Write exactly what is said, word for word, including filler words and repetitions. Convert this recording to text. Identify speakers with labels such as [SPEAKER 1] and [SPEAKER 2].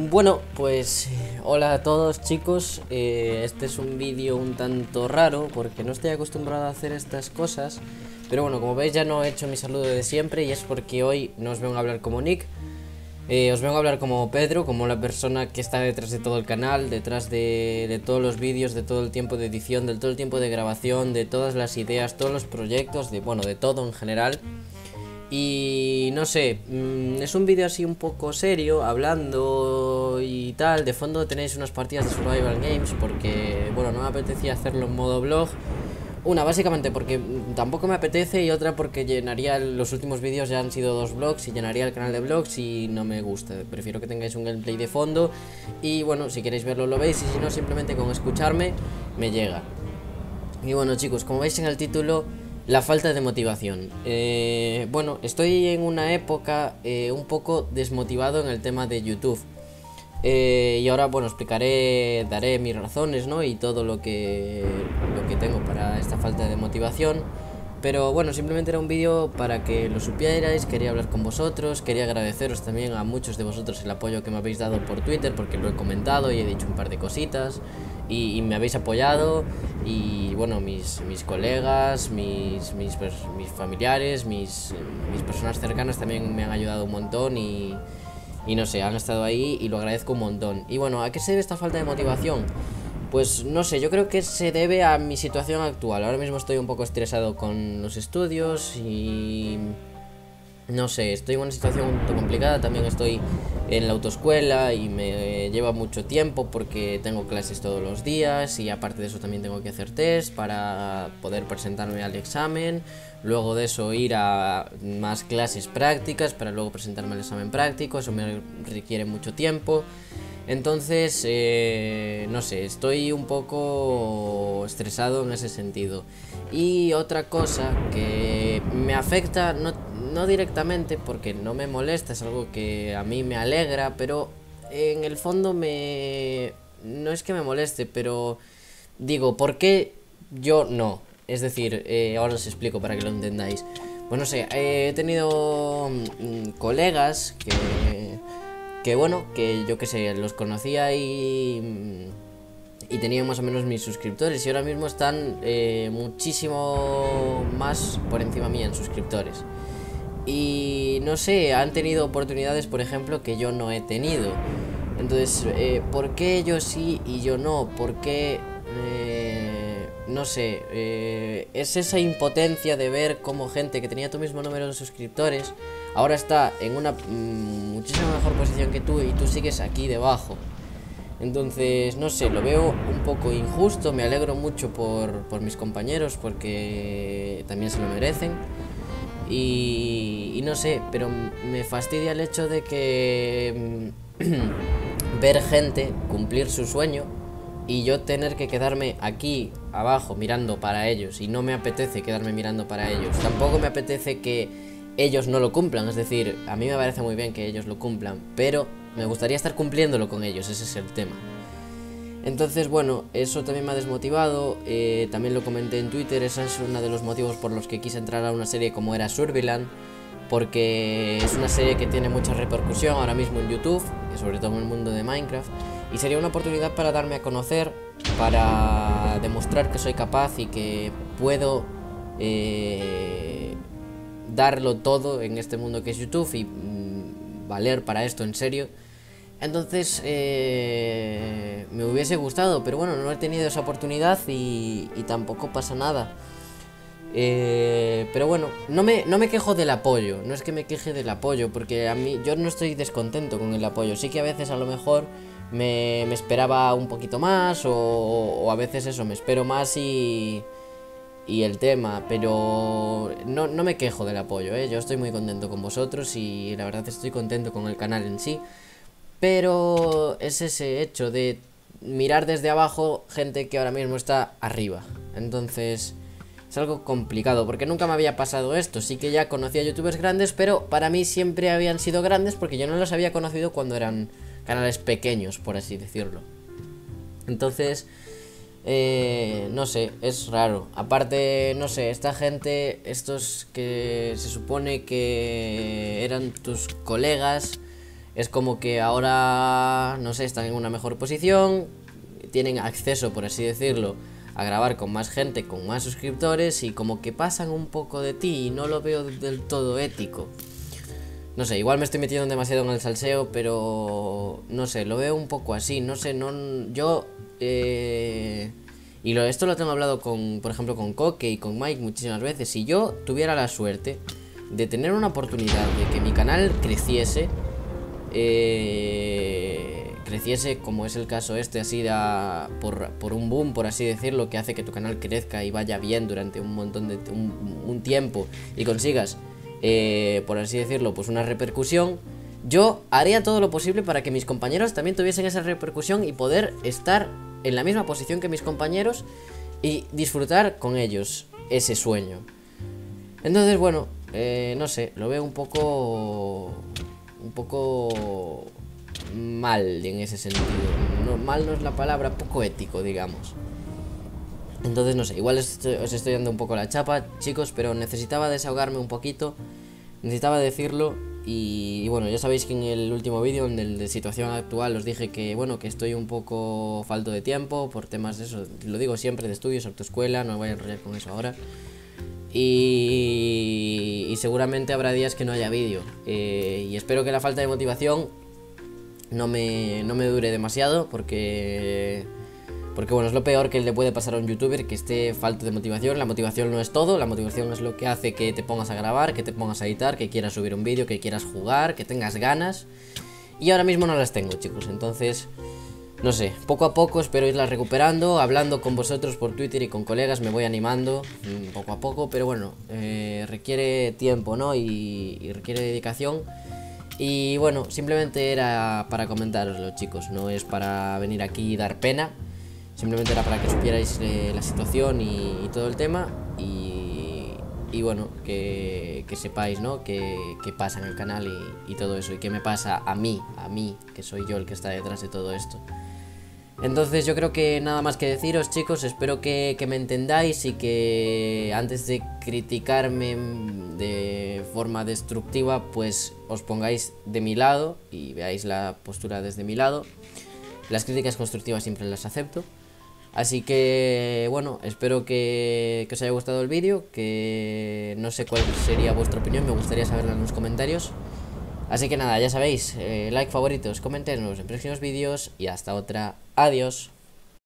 [SPEAKER 1] Bueno, pues hola a todos chicos, eh, este es un vídeo un tanto raro porque no estoy acostumbrado a hacer estas cosas. Pero bueno, como veis ya no he hecho mi saludo de siempre y es porque hoy no os vengo a hablar como Nick. Eh, os vengo a hablar como Pedro, como la persona que está detrás de todo el canal, detrás de, de todos los vídeos, de todo el tiempo de edición, de todo el tiempo de grabación, de todas las ideas, todos los proyectos, de bueno, de todo en general. Y no sé, mmm, es un vídeo así un poco serio, hablando y tal. De fondo tenéis unas partidas de Survival Games porque, bueno, no me apetecía hacerlo en modo vlog. Una, básicamente porque tampoco me apetece, y otra porque llenaría, los últimos vídeos ya han sido dos vlogs y llenaría el canal de vlogs y no me gusta. Prefiero que tengáis un gameplay de fondo y bueno, si queréis verlo lo veis, y si no, simplemente con escucharme me llega. Y bueno chicos, como veis en el título, la falta de motivación. Eh, bueno, estoy en una época eh, un poco desmotivado en el tema de YouTube. Eh, y ahora, bueno, explicaré, daré mis razones, ¿no? Y todo lo que, lo que tengo para esta falta de motivación. Pero bueno, simplemente era un vídeo para que lo supierais, quería hablar con vosotros, quería agradeceros también a muchos de vosotros el apoyo que me habéis dado por Twitter, porque lo he comentado y he dicho un par de cositas, y, y me habéis apoyado, y bueno, mis, mis colegas, mis, mis, mis familiares, mis, mis personas cercanas también me han ayudado un montón y... Y no sé, han estado ahí y lo agradezco un montón. Y bueno, ¿a qué se debe esta falta de motivación? Pues no sé, yo creo que se debe a mi situación actual. Ahora mismo estoy un poco estresado con los estudios y... no sé, estoy en una situación un poco complicada. También estoy en la autoescuela y me lleva mucho tiempo porque tengo clases todos los días, y aparte de eso también tengo que hacer test para poder presentarme al examen. Luego de eso ir a más clases prácticas para luego presentarme al examen práctico. Eso me requiere mucho tiempo. Entonces, eh, no sé, estoy un poco estresado en ese sentido. Y otra cosa que me afecta, no, no directamente porque no me molesta, es algo que a mí me alegra, pero en el fondo me... no es que me moleste, pero digo, ¿por qué yo no? Es decir, eh, ahora os explico para que lo entendáis. Pues no sé, eh, he tenido mmm, colegas que... que bueno, que yo que sé, los conocía y... y tenían más o menos mis suscriptores, y ahora mismo están eh, muchísimo más por encima mía en suscriptores. Y no sé, han tenido oportunidades, por ejemplo, que yo no he tenido. Entonces, eh, ¿por qué ellos sí y yo no? ¿Por qué...? Eh, no sé, eh, es esa impotencia de ver cómo gente que tenía tu mismo número de suscriptores ahora está en una mmm, muchísimo mejor posición que tú, y tú sigues aquí debajo. Entonces, no sé, lo veo un poco injusto. Me alegro mucho por, por mis compañeros porque también se lo merecen. Y, y no sé, pero me fastidia el hecho de que mmm, ver gente cumplir su sueño y yo tener que quedarme aquí abajo mirando para ellos, y no me apetece quedarme mirando para ellos. Tampoco me apetece que ellos no lo cumplan, es decir, a mí me parece muy bien que ellos lo cumplan, pero me gustaría estar cumpliéndolo con ellos, ese es el tema. Entonces, bueno, eso también me ha desmotivado. eh, También lo comenté en Twitter, ese es uno de los motivos por los que quise entrar a una serie como era Surviland, porque es una serie que tiene mucha repercusión ahora mismo en YouTube, y sobre todo en el mundo de Minecraft, y sería una oportunidad para darme a conocer, para demostrar que soy capaz y que puedo eh, darlo todo en este mundo que es YouTube, y mmm, valer para esto en serio. Entonces eh, me hubiese gustado, pero bueno, no he tenido esa oportunidad y, y tampoco pasa nada. Eh, pero bueno, no me, no me quejo del apoyo, no es que me queje del apoyo, porque a mí yo no estoy descontento con el apoyo. Sí que a veces a lo mejor me, me esperaba un poquito más, o, o a veces eso, me espero más y, y el tema, pero no, no me quejo del apoyo, ¿eh? Yo estoy muy contento con vosotros y la verdad estoy contento con el canal en sí. Pero es ese hecho de mirar desde abajo gente que ahora mismo está arriba. Entonces es algo complicado porque nunca me había pasado esto. Sí que ya conocía youtubers grandes, pero para mí siempre habían sido grandes porque yo no los había conocido cuando eran canales pequeños, por así decirlo. Entonces, eh, no sé, es raro. Aparte, no sé, esta gente, estos que se supone que eran tus colegas, Es como que ahora, no sé, están en una mejor posición, tienen acceso, por así decirlo, a grabar con más gente, con más suscriptores, y como que pasan un poco de ti y no lo veo del todo ético. No sé, igual me estoy metiendo demasiado en el salseo, pero no sé, lo veo un poco así, no sé, no, yo, eh, y lo, esto lo tengo hablado con, por ejemplo, con Coque y con Mike muchísimas veces. Si yo tuviera la suerte de tener una oportunidad de que mi canal creciese, eh, creciese como es el caso este, así da, por, por un boom, por así decirlo, que hace que tu canal crezca y vaya bien durante un montón de un, un tiempo y consigas, eh, por así decirlo, pues una repercusión, yo haría todo lo posible para que mis compañeros también tuviesen esa repercusión y poder estar en la misma posición que mis compañeros y disfrutar con ellos ese sueño. Entonces, bueno, eh, no sé, lo veo un poco un poco mal en ese sentido. No, mal no es la palabra, poco ético, digamos. Entonces, no sé, igual estoy, os estoy dando un poco la chapa, chicos, pero necesitaba desahogarme un poquito, necesitaba decirlo. Y, y bueno, ya sabéis que en el último vídeo, en el de situación actual, os dije que, bueno, que estoy un poco falto de tiempo por temas de eso, lo digo siempre, de estudios, autoescuela, no me voy a enrollar con eso ahora. Y, y seguramente habrá días que no haya vídeo, eh, y espero que la falta de motivación no me, no me dure demasiado, porque porque bueno, es lo peor que le puede pasar a un youtuber, que esté falto de motivación. La motivación no es todo, la motivación es lo que hace que te pongas a grabar, que te pongas a editar, que quieras subir un vídeo, que quieras jugar, que tengas ganas. Y ahora mismo no las tengo, chicos, entonces no sé, poco a poco espero irlas recuperando, hablando con vosotros por Twitter y con colegas, me voy animando mmm, poco a poco, pero bueno, eh, requiere tiempo, ¿no? Y, y requiere dedicación. Y bueno, simplemente era para comentaroslo, chicos, no es para venir aquí y dar pena, simplemente era para que supierais eh, la situación y, y todo el tema. Y, y bueno, que, que sepáis, ¿no? Que, que pasa en el canal y, y todo eso, y que me pasa a mí, a mí, que soy yo el que está detrás de todo esto. Entonces yo creo que nada más que deciros, chicos, espero que, que me entendáis y que antes de criticarme de forma destructiva, pues os pongáis de mi lado y veáis la postura desde mi lado. Las críticas constructivas siempre las acepto. Así que, bueno, espero que, que os haya gustado el vídeo, que no sé cuál sería vuestra opinión, me gustaría saberla en los comentarios. Así que nada, ya sabéis, eh, like, favoritos, coméntenos en próximos vídeos y hasta otra. Adiós.